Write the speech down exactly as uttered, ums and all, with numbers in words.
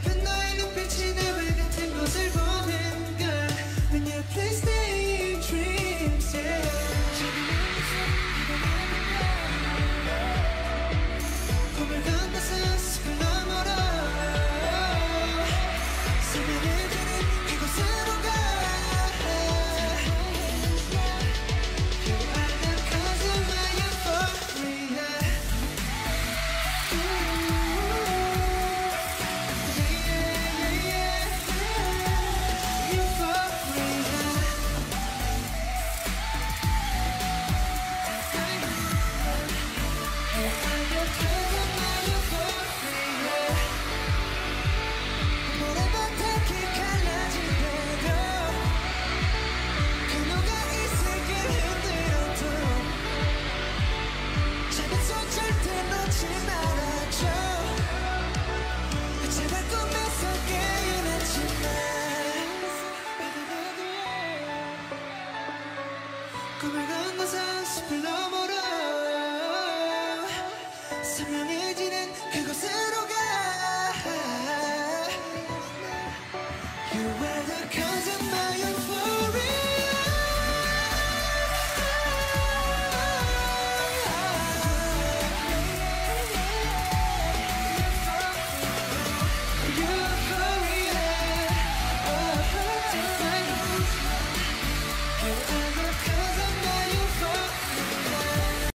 그 너의 눈빛이 내 발 같은 곳을 보는 걸 When you please stay in dreams, yeah. 꿈을 건너서 숲을 넘어로 선명해지는 그곳으로 가 You are the cause of my euphoria. 꿈을 건너서 숲을 너머로 선명해지는 그곳으로